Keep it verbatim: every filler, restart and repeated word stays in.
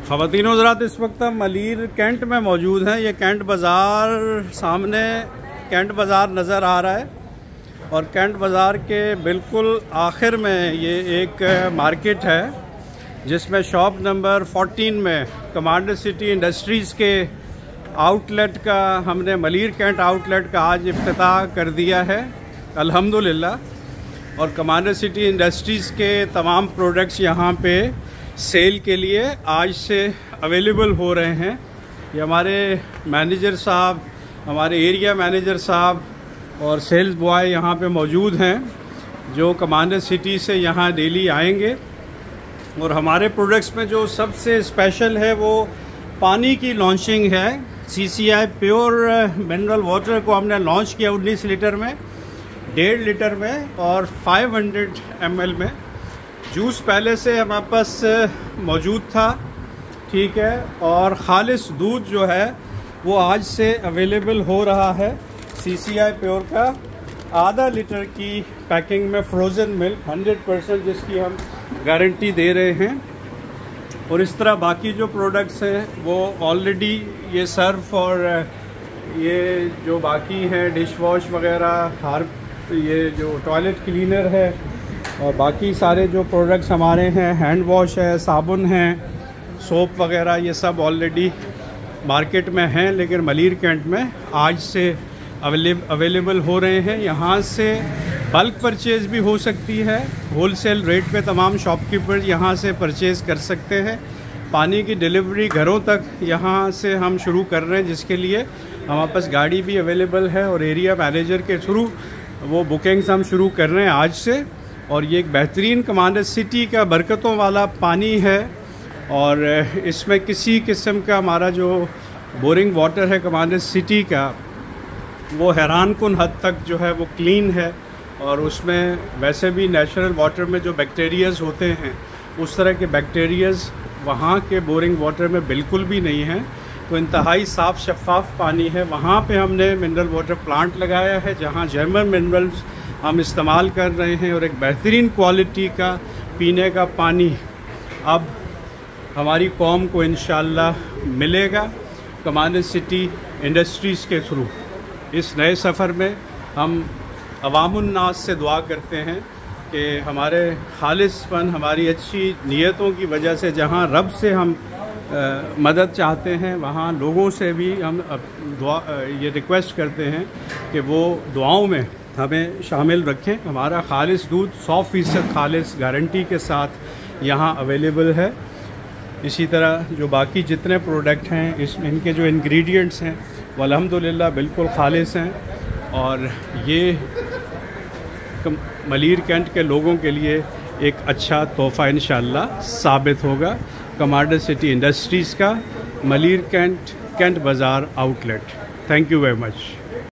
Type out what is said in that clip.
ख़वातीन हज़रात, इस वक्त हम मलीर कैंट में मौजूद हैं। ये कैंट बाज़ार, सामने कैंट बाज़ार नज़र आ रहा है और कैंट बाज़ार के बिल्कुल आखिर में ये एक मार्केट है जिसमें शॉप नंबर चौदह में कमांडर सिटी इंडस्ट्रीज़ के आउटलेट का हमने मलीर कैंट आउटलेट का आज इफ्तिताह कर दिया है अल्हम्दुलिल्लाह। और कमांडर सिटी इंडस्ट्रीज़ के तमाम प्रोडक्ट्स यहाँ पे सेल के लिए आज से अवेलेबल हो रहे हैं। ये हमारे मैनेजर साहब, हमारे एरिया मैनेजर साहब और सेल्स बॉय यहाँ पे मौजूद हैं जो कमांडर सिटी से यहाँ डेली आएंगे। और हमारे प्रोडक्ट्स में जो सबसे स्पेशल है वो पानी की लॉन्चिंग है। C C I pure mineral water को हमने लॉन्च किया उन्नीस लीटर में, डेढ़ लीटर में और पाँच सौ एम एल में। जूस पहले से हमारे पास मौजूद था, ठीक है। और खालिस दूध जो है वो आज से अवेलेबल हो रहा है। सी सी आई प्योर का आधा लीटर की पैकिंग में फ्रोज़न मिल्क हंड्रेड परसेंट जिसकी हम गारंटी दे रहे हैं। और इस तरह बाकी जो प्रोडक्ट्स हैं वो ऑलरेडी ये सर्फ और ये जो बाकी हैं डिश वॉश वगैरह, हार ये जो टॉयलेट क्लीनर है और बाकी सारे जो प्रोडक्ट्स हमारे हैं, हैंड वॉश है, साबुन है, सोप वगैरह, ये सब ऑलरेडी मार्केट में हैं लेकिन मलीर कैंट में आज से अवेलेबल हो रहे हैं। यहाँ से बल्क परचेज़ भी हो सकती है, होलसेल रेट पे तमाम शॉपकीपर यहाँ से परचेज़ कर सकते हैं। पानी की डिलीवरी घरों तक यहाँ से हम शुरू कर रहे हैं, जिसके लिए हमारे पास गाड़ी भी अवेलेबल है और एरिया मैनेजर के थ्रू वो बुकिंग्स हम शुरू कर रहे हैं आज से। और ये एक बेहतरीन कमांडर सिटी का बरकतों वाला पानी है और इसमें किसी किस्म का हमारा जो बोरिंग वाटर है कमांडर सिटी का वो हैरान कुन हद तक जो है वो क्लीन है। और उसमें वैसे भी नेचुरल वाटर में जो बैक्टीरियाज़ होते हैं उस तरह के बैक्टीरियाज़ वहाँ के बोरिंग वाटर में बिल्कुल भी नहीं हैं। तो इंतहाई साफ़ शफाफ पानी है। वहाँ पे हमने मिनरल वाटर प्लांट लगाया है जहाँ जर्मन मिनरल्स हम इस्तेमाल कर रहे हैं और एक बेहतरीन क्वालिटी का पीने का पानी अब हमारी कौम को इंशाअल्लाह मिलेगा कमांडर सिटी इंडस्ट्रीज़ के थ्रू। इस नए सफ़र में हम अवामुन्नास से दुआ करते हैं कि हमारे खालिसपन, हमारी अच्छी नीयतों की वजह से जहाँ रब से हम आ, मदद चाहते हैं वहाँ लोगों से भी हम दुआ ये रिक्वेस्ट करते हैं कि वो दुआओं में हमें शामिल रखें। हमारा खालिस दूध सौ फ़ीसद खालिस गारंटी के साथ यहाँ अवेलेबल है। इसी तरह जो बाकी जितने प्रोडक्ट हैं इस इनके जो इंग्रेडिएंट्स हैं वो अल्हम्दुलिल्लाह बिल्कुल खालिस हैं और ये मलीर कैंट के लोगों के लिए एक अच्छा तोहफ़ा इंशाअल्लाह साबित होगा। कमांडर सिटी इंडस्ट्रीज़ का मलीर कैंट कैंट बाज़ार outlet. Thank you very much.